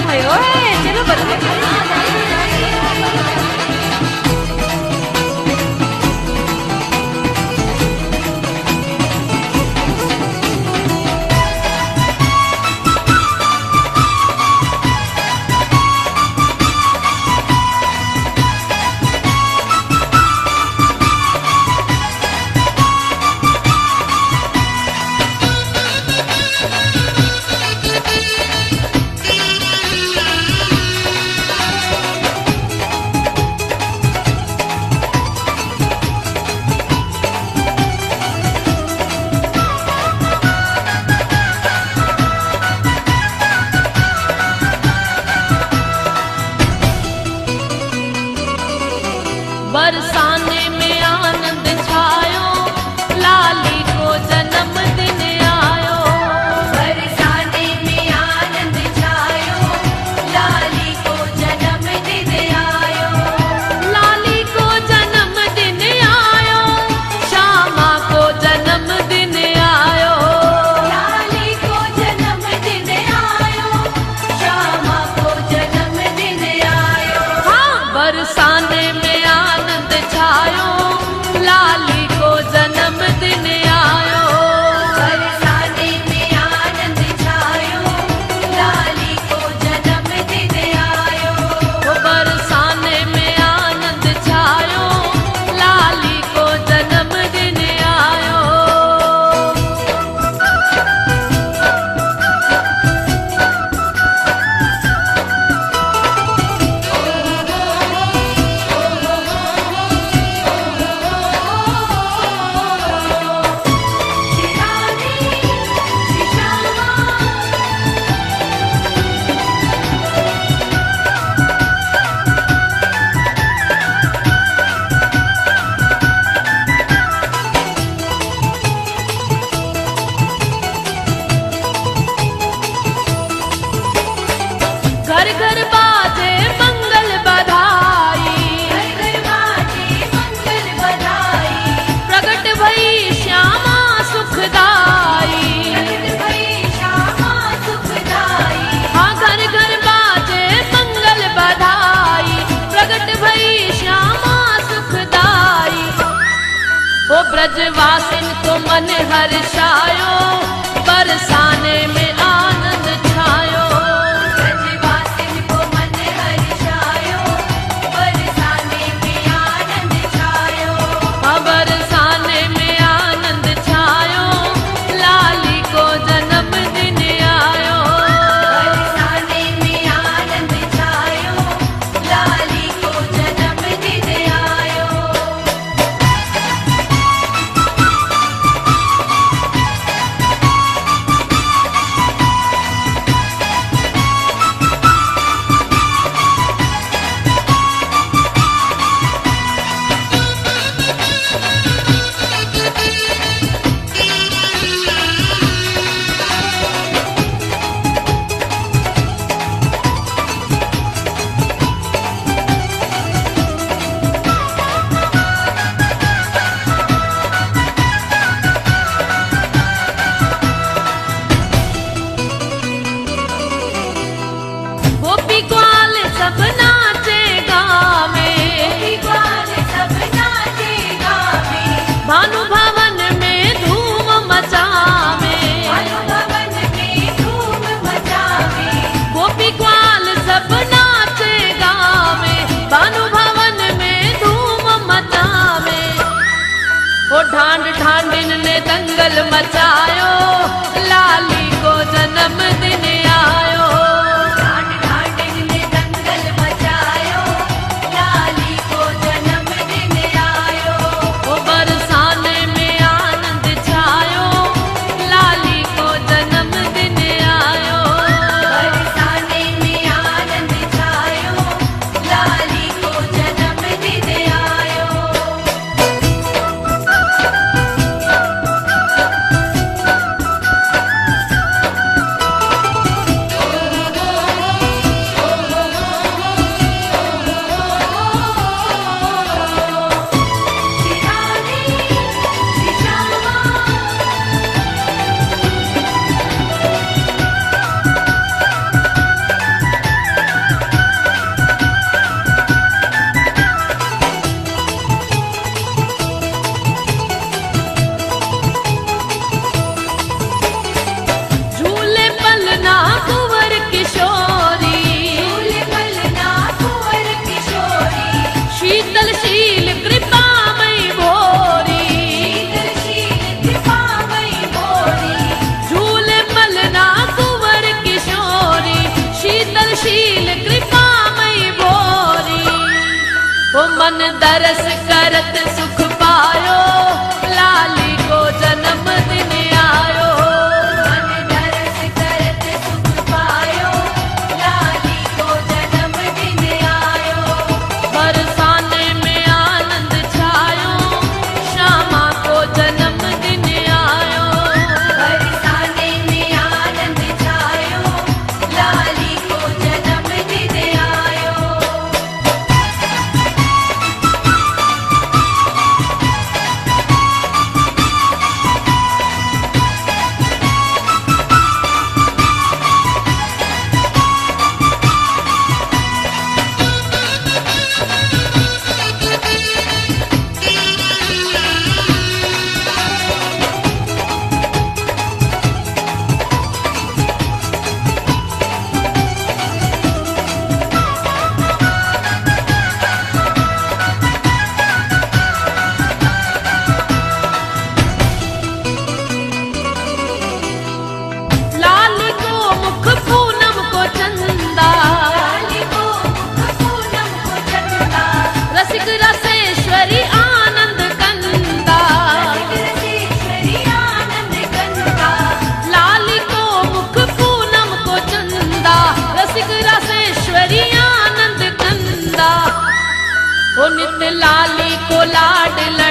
भयो है, चलो बच्चे। बरसाने में आनंद छायो, लाली को जन्मदिन आयो। बरसाने में आनंद छायो, लाली को जन्मदिन आयो। लाली को जन्मदिन आयो, श्यामा को जन्मदिन आयो। लाली को जन्मदिन आयो, श्यामा को जन्मदिन आयो। हाँ, बरसाने में आनंद छायो, लाली को जन्मदिन आयो। बरसाने में आनंद छायो, लाली को जन्मदिन आयो। वो बरसाने में आनंद छायो, लाली को जन्मदिन आयो। घर घर बाजे मंगल बधाई, घर घर बाजे मंगल बधाई। प्रगट भई श्यामा सुखदाई। प्रगट भई श्यामा सुखदाई। हाँ, घर घर बाजे मंगल बधाई, प्रगट भई श्यामा सुखदाई। वो ब्रजवासिन को मन हर्षायो, बरसाने में आनंद छायो। ब्रजवासिन को मन हर्षायो, बरसाने में आनंद छायो। हाँ, बरसाने में आनंद छायो, लाली को जन्मदिन आयो। बरसाने में आनंद छायो, लाली को जन्मदिन आयो। मन दरस करत सुख पायो, लाली को जन्म दिन आयो। मन दरस करत सुख पायो, लाली को जन्म दिन आयो। बरसाने में आनंद छायो, श्यामा को जन्म दिन आयो। बरसाने में आनंद छायो, लाली को जन्म दिन आयो। लाली को मुख पूनम को चंदा, लाली को मुख पूनम को चंदा, रसिक रसेश्वरी आनंद कंदा। रसेश्वरी आनंद कंदा। लाली को मुख पूनम को चंदा, रसिक रसेश्वरी आनंद कंदा। ओ नित लाली को लाड